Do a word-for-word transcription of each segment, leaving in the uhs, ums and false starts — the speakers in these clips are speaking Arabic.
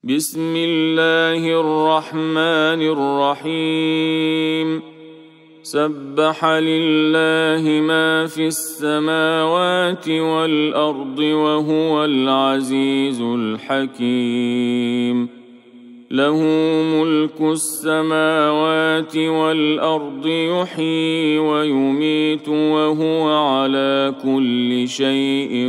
بسم الله الرحمن الرحيم سبح لله ما في السماوات والأرض وهو العزيز الحكيم له ملك السماوات والأرض يحيي ويميت وهو على كل شيء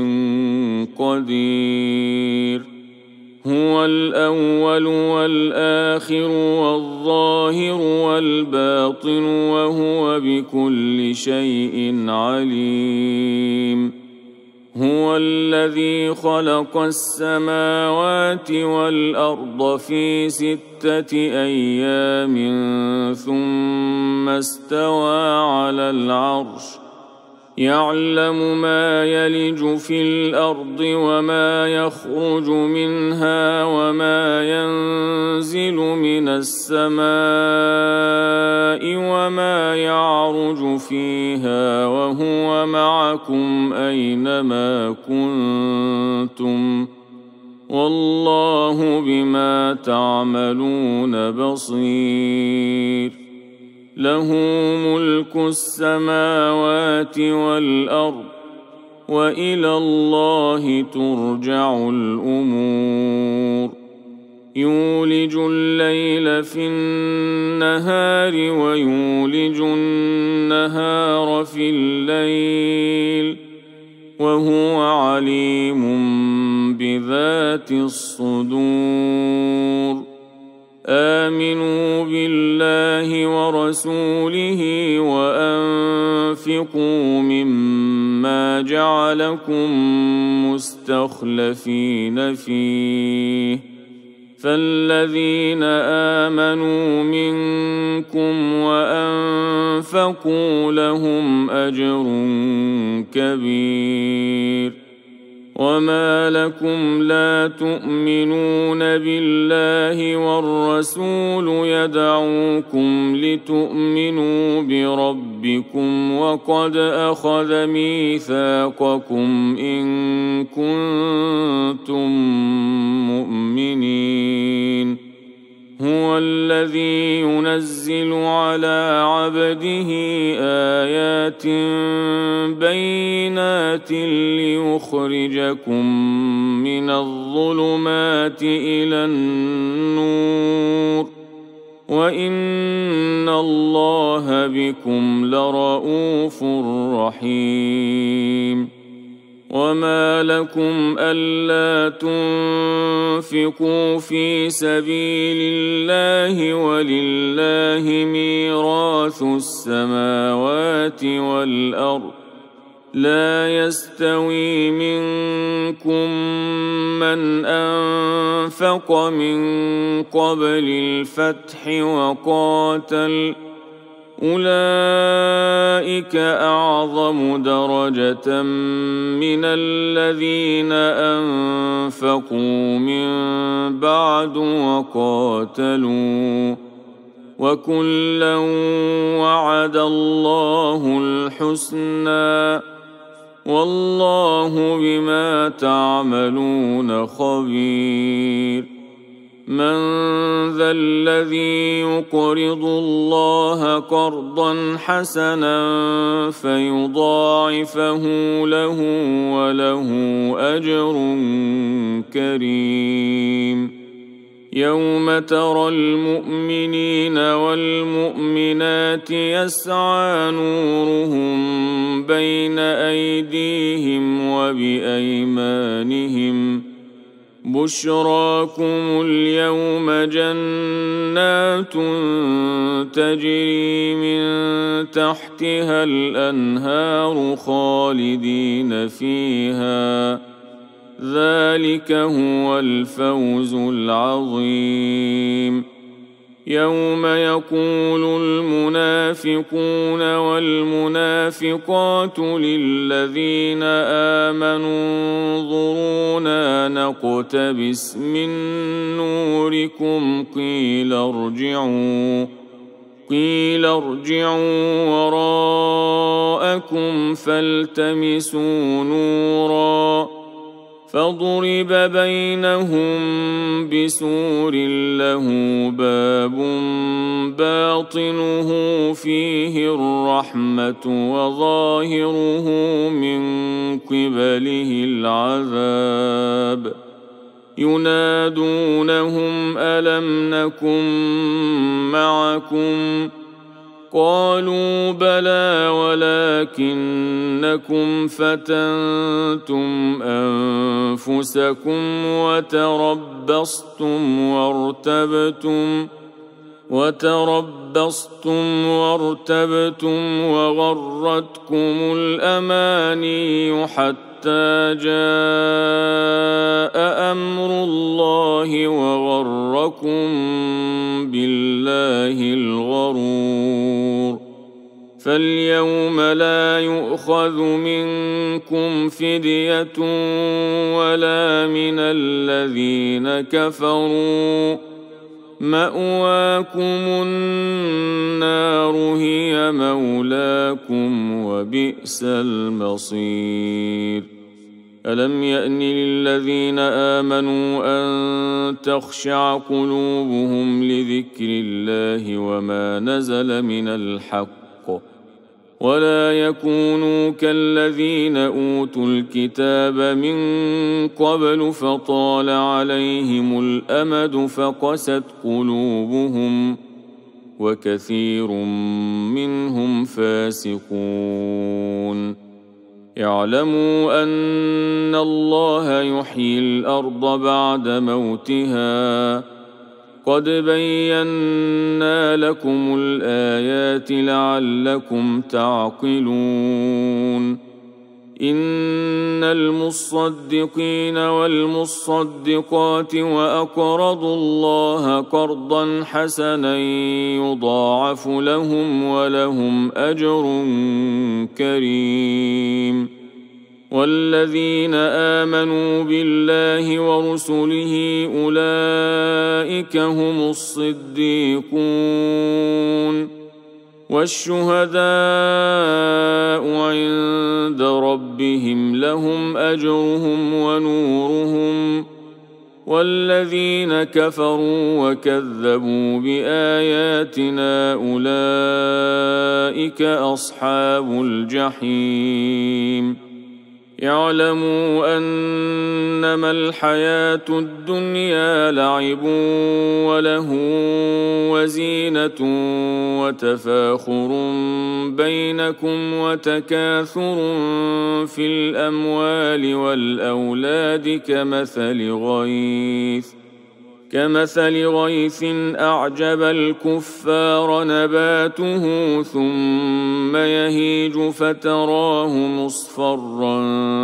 قدير هو الأول والآخر والظاهر والباطن وهو بكل شيء عليم هو الذي خلق السماوات والأرض في ستة أيام ثم استوى على العرش يعلم ما يلج في الأرض وما يخرج منها وما ينزل من السماء وما يعرج فيها وهو معكم أينما كنتم والله بما تعملون بصير له ملك السماوات والأرض وإلى الله ترجع الأمور يولج الليل في النهار ويولج النهار في الليل وهو عليم بذات الصدور آمنوا بالله ورسوله وأنفقوا مما جعلكم مستخلفين فيه فالذين آمنوا منكم وأنفقوا لهم أجر كبير وما لكم لا تؤمنون بالله والرسول يدعوكم لتؤمنوا بربكم وقد أخذ ميثاقكم إن كنتم مؤمنين هو الذي ينزل على عبده آيات بينات ليخرجكم من الظلمات إلى النور وإن الله بكم لرءوف رحيم وما لكم ألا تنفقوا في سبيل الله ولله ميراث السماوات والأرض لا يستوي منكم من أنفق من قبل الفتح وقاتل أولئك أعظم درجة من الذين أنفقوا من بعد وقاتلوا وكلا وعد الله الحسنى والله بما تعملون خبير من ذا الذي يقرض الله قرضا حسنا فيضاعفه له وله أجر كريم يوم ترى المؤمنين والمؤمنات يسعى نورهم بين أيديهم وبأيمانهم بشراكم اليوم جنات تجري من تحتها الأنهار خالدين فيها ذلك هو الفوز العظيم يوم يقول المنافقون والمنافقات للذين آمنوا انظرونا نقتبس من نوركم قيل ارجعوا قيل ارجعوا وراءكم فالتمسوا نورا فضرب بينهم بسور له باب باطنه فيه الرحمة وظاهره من قبله العذاب ينادونهم ألم نكن معكم قالوا بلى ولكنكم فتنتم أنفسكم وتربصتم وارتبتم وتربصتم وارتبتم وغرتكم الأماني حتى جاء أمر الله وغركم بالله الغرور فاليوم لا يؤخذ منكم فدية ولا من الذين كفروا مأواكم النار هي مولاكم وبئس المصير ألم يأن للذين آمنوا أن تخشع قلوبهم لذكر الله وما نزل من الحق ولا يكونوا كالذين أوتوا الكتاب من قبل فطال عليهم الأمد فقست قلوبهم وكثير منهم فاسقون اعلموا أن الله يحيي الأرض بعد موتها قد بينا لكم الآيات لعلكم تعقلون إن المصدقين والمصدقات وأقرضوا الله قرضا حسنا يضاعف لهم ولهم أجر كريم والذين آمنوا بالله ورسله أولئك هم الصديقون والشهداء عند ربهم لهم أجرهم ونورهم والذين كفروا وكذبوا بآياتنا أولئك أصحاب الجحيم اعلموا أنما الحياة الدنيا لعب وله وزينة وتفاخر بينكم وتكاثر في الأموال والأولاد كمثل غيث كمثل غيث أعجب الكفار نباته ثم يهيج فتراه مصفرا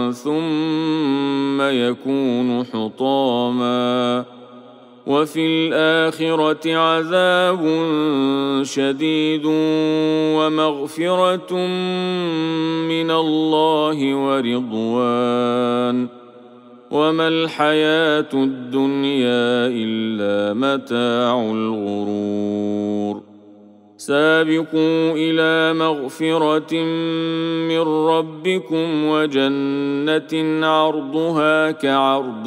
ثم يكون حطاما وفي الآخرة عذاب شديد ومغفرة من الله ورضوان وما الحياة الدنيا إلا متاع الغرور سابقوا إلى مغفرة من ربكم وجنة عرضها كعرض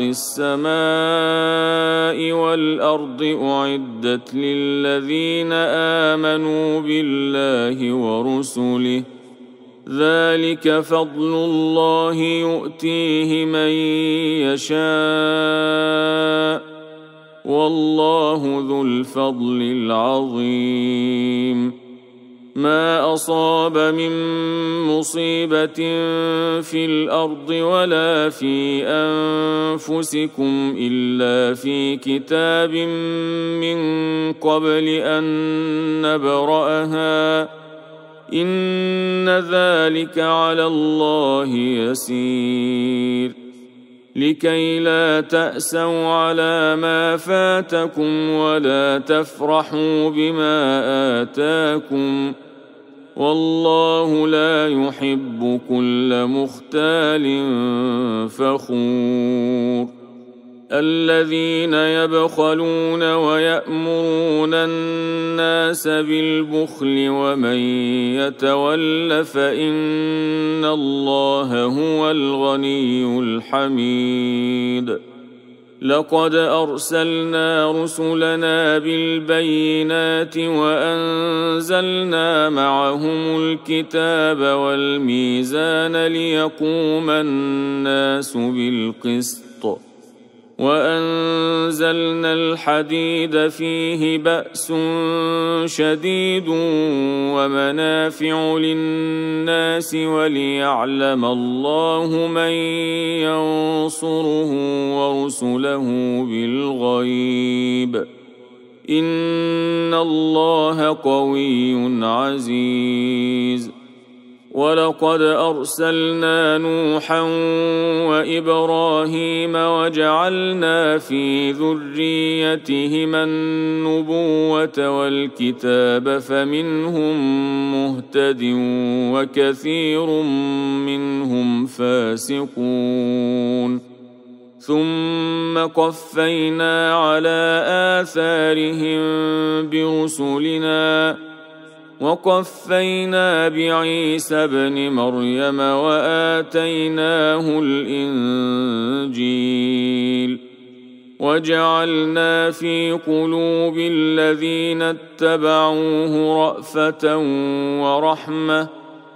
السماء والأرض أعدت للذين آمنوا بالله ورسله ذلك فضل الله يؤتيه من يشاء والله ذو الفضل العظيم ما أصاب من مصيبة في الأرض ولا في أنفسكم إلا في كتاب من قبل أن نبرأها إن ذلك على الله يسير لكي لا تأسوا على ما فاتكم ولا تفرحوا بما آتاكم والله لا يحب كل مختال فخور الذين يبخلون ويأمرون الناس بالبخل ومن يتول فإن الله هو الغني الحميد. لقد أرسلنا رسلنا بالبينات وأنزلنا معهم الكتاب والميزان ليقوم الناس بالقسط وأنزلنا الحديد فيه بأس شديد ومنافع للناس وليعلم الله من ينصره ورسله بالغيب إن الله قوي عزيز. ولقد أرسلنا نوحا وإبراهيم وجعلنا في ذريتهما النبوة والكتاب فمنهم مهتد وكثير منهم فاسقون. ثم قفينا على آثارهم برسلنا وقفينا بعيسى ابن مريم وآتيناه الإنجيل وجعلنا في قلوب الذين اتبعوه رأفة ورحمة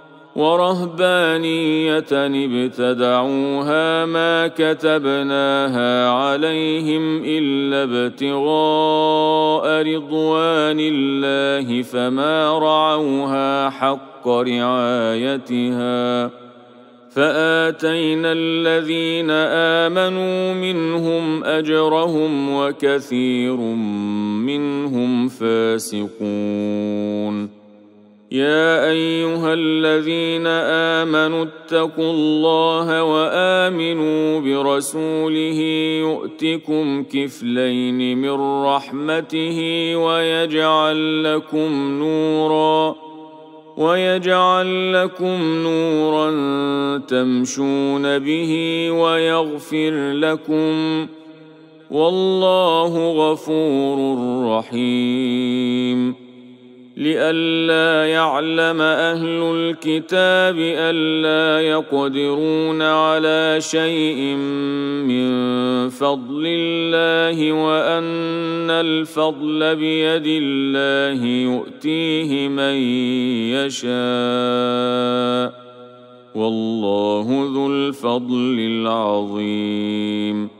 ورهبانية ابتدعوها ما كتبناها عليهم إلا ابتغاء رضوان الله فما رعوها حق رعايتها فآتينا الذين آمنوا منهم أجرهم وكثير منهم فاسقون. يا أيها الذين آمنوا اتقوا الله وآمنوا برسوله يؤتكم كفلين من رحمته ويجعل لكم نورا ويجعل لكم نورا تمشون به ويغفر لكم والله غفور رحيم. لئلا يعلم أهل الكتاب ألا يقدرون على شيء من فضل الله وأن الفضل بيد الله يؤتيه من يشاء والله ذو الفضل العظيم.